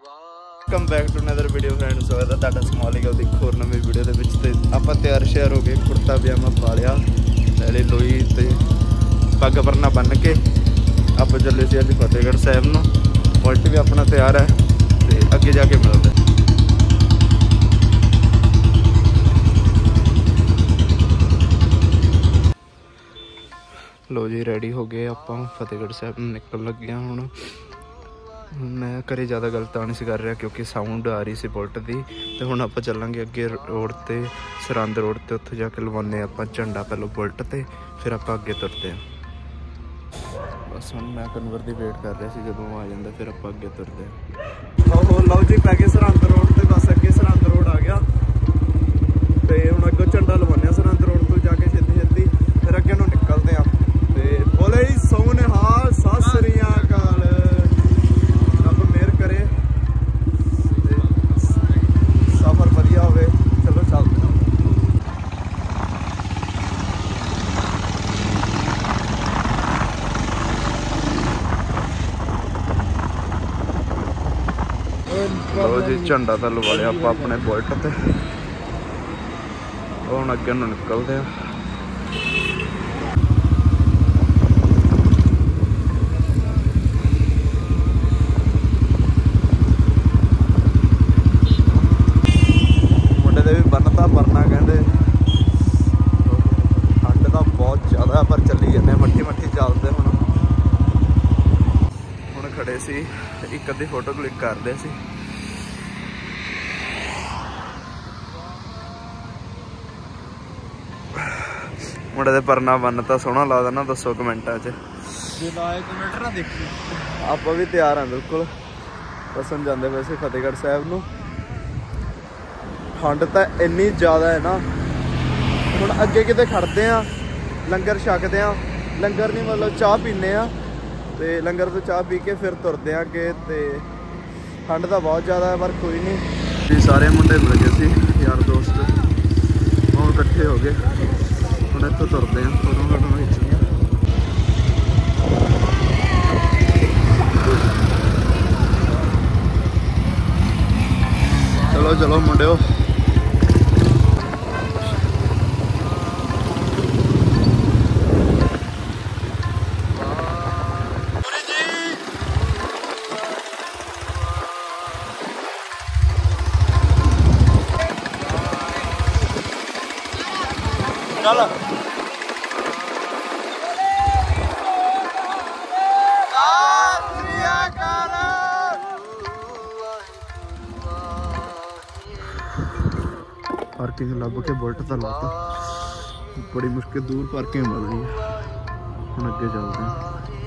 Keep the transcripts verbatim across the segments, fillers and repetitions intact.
Welcome back to another video friends. स्वागत है ਤੁਹਾਡਾ ਸਮਾਲ ਹੀ ਦੀ ਹੋਰ ਨਵੀਂ ਵੀਡੀਓ ਦੇ ਵਿੱਚ। ਤੇ ਆਪਾਂ ਤਿਆਰ ਸ਼ਿਆਰ ਹੋ ਗਏ, ਕੁੜਤਾ ਪਜਾਮਾ ਪਾ ਲਿਆ, ਨਾਲੇ ਲੋਈ ਤੇ ਪੱਗ ਪਰਨਾ ਬੰਨ ਕੇ ਆਪਾਂ ਚੱਲੇ ਸੀ ਅੱਜ ਫਤਿਹਗੜ੍ਹ ਸਾਹਿਬ ਨੂੰ। ਬੁਲਟ ਵੀ ਆਪਣਾ ਤਿਆਰ ਹੈ ਤੇ ਅੱਗੇ ਜਾ ਕੇ ਮਿਲਦੇ। लो जी रेडी हो गए आप फतेहगढ़ साहब निकल लगे हैं। हुण मैं घरे ज़्यादा गलत नहीं सी कर रहा क्योंकि साउंड आ रही सी बुलट की। तो हुण आपां चलांगे अगे रोड ते सरहंद रोड ते, उत्थे जाके लवाने आपां झंडा पहलों बुलट ते, फिर आपां अगे तुरते हैं। बस हुण मैं कन्वर की वेट कर रहा सी, जदों आ जांदा फिर आपां अगे तुरते हैं। आहो लो जी पै गए सरहंद रोड ते, बस अगे सरहंद रोड आ गया ते हुण अगों झंडा लवाने सरहंद रोड तो जाके छेती छेती फिर अगे नूं निकलते हैं। बोले जी सोने हाल सत श्री अकाल, रब मेहर करे सफर वधिया होवे। चलो चलते हैं। लो जी झंडा तो लवा लिया आप अपने बुलट ते, हुण अगे नूं निकलते हैं। बनता परना कहते ठंड तो बहुत ज़्यादा पर चली जाने मट्ठी मट्ठी चलते। हुण हुण खड़े सी एक अद्धी फोटो क्लिक करते सी। मुंडे दे परना बनता सोहना लगदा ना, दसो कमेंटा च। आप भी तैयार हाँ बिल्कुल, बसन जाते वैसे फतेहगढ़ साहब नूं। ठंड तो इन्नी ज़्यादा है ना, हुण अगे किते खड़ते हैं, लंगर छकते हैं, लंगर नहीं मतलब चाह पीने तो लंगर तो चाह पी के फिर तुरते हैं अगे। तो ठंड तो बहुत ज़्यादा है पर कोई नहीं जी, सारे मुंडे मिल गए सी यार दोस्त, हम इकट्ठे हो गए। हुण इत्थों तुरते हैं, फोटो फोटो खिच्चनियां। चलो चलो मुंडिओ। चल पार्किंग लभ के बुलट तो लाता, बड़ी मुश्किल दूर पार्किंग मिल रही है। हम अगे चलते हैं।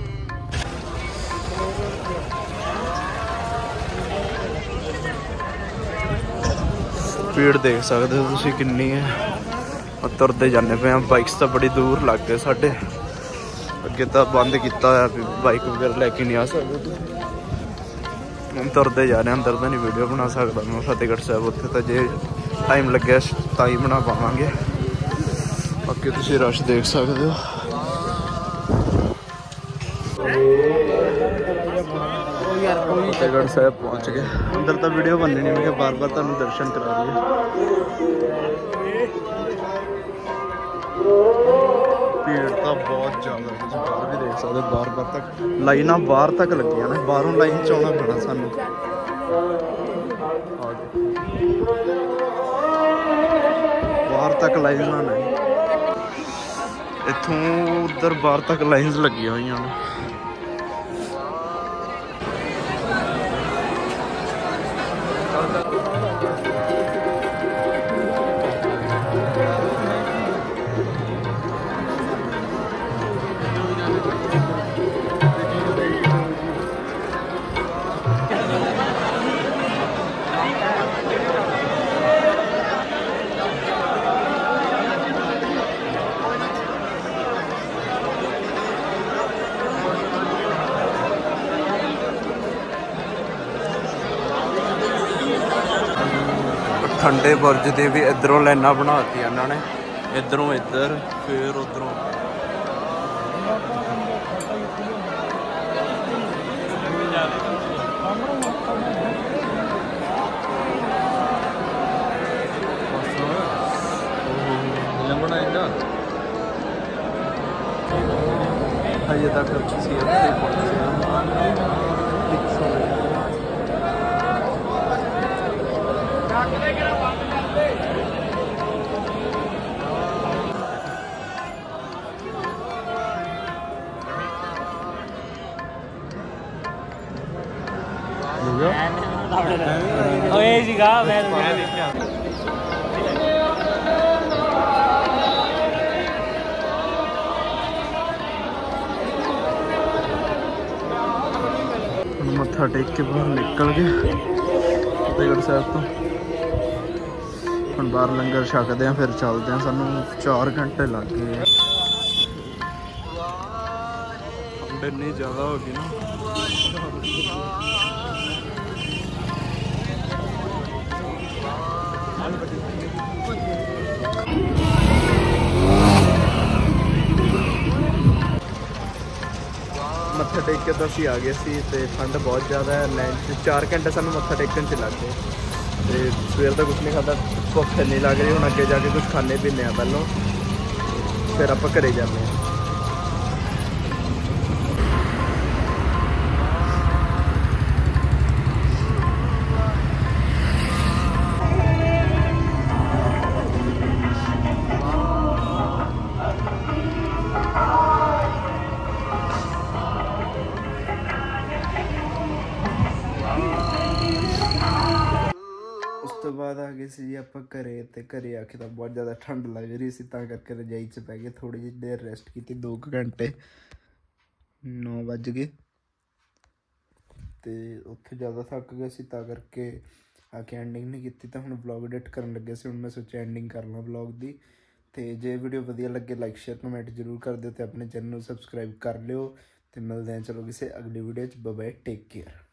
स्पीड देख सकते हो तुसीं कितनी है, तुरते जाने पे। बाइक्स तो बड़ी दूर लग गए साढ़े, अगे तो बंद किया बाइक वगैरह लैके नहीं आ सकते। हम तुरते जा रहे हैं, अंदर तो नहीं वीडियो बना सकता मैं फतेहगढ़ साहब। उत्थे तो जे टाइम लगे तां ही बना पावांगे, बाकी तुसीं रश देख सकते हो। फतेहगढ़ साहब पहुँच गए, अंदर तो वीडियो बननी नहीं, मैं बार बार तुहानूं दर्शन करा दिए। भीड़ तो बहुत ज़्यादा है, तुम बाहर भी देख सकते हो। बार बार तक लाइना बाहर तक लगियां ने, बाहरों लाइन च आउणा पैना सानूं। बाहर तक लाइनां ने, इत्थों उधर बाहर तक लाइन्स लगी हुई हैं। ठंडे बुरज की भी इधरों लाइना बनाती इन्होंने, इधरों इधर फिर उधरों। ਹਜੇ ਤੱਕ ਅਸੀਂ ਇੱਥੇ ਪਹੁੰਚੇ ਹਾਂ। ओए सीगा मैं मत्था टेक के बाहर निकल गए फतेहगढ़ साहब तो हम बाहर लंगर छकते हैं फिर चलते हैं। सानू चार घंटे लग गए। ठंड इन्नी ज़्यादा हो गई ना। मत्था टेक के तो असी आ गए सी ते ठंड बहुत ज़्यादा है। लाइन च चार घंटे सानू मत्था टेकन च लग गए ते सवेर का कुछ नहीं खाता। भुख नहीं लग रही। हुण अगे जाके कुछ खाने पीने पहलों फिर आप घरे जाने। तो बाद आ गए सी आप घरे तो घरे आके तो बहुत ज़्यादा ठंड लग रही सी तां करके रजाई च पै गए। थोड़ी जी देर रेस्ट की दो घंटे नौ बज गए तो उत्थे ज़्यादा थक गए सी तां करके आके एंडिंग नहीं की। तो हुण ब्लॉग एडिट करन लगे सी। हुण मैं सोचा एंडिंग कर ला ब्लॉग दी। तो जे वीडियो वधिया लगे लाइक शेयर कमेंट जरूर कर दिओ ते अपने चैनल नूं सबसक्राइब कर लिओ। तो मिलते हैं चलो किसी अगली वीडियो च। Bye bye take care.